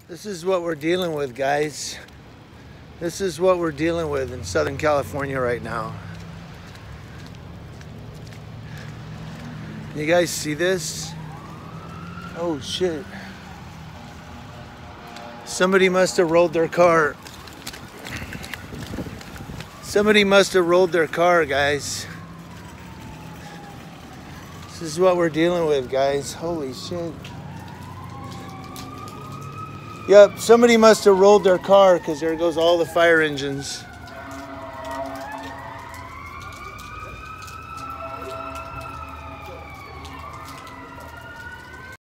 This is what we're dealing with, guys. This is what we're dealing with in Southern California right now. You guys see this? Oh shit. Somebody must have rolled their car. Somebody must have rolled their car, guys. This is what we're dealing with, guys. Holy shit. Yep, somebody must have rolled their car because there goes all the fire engines.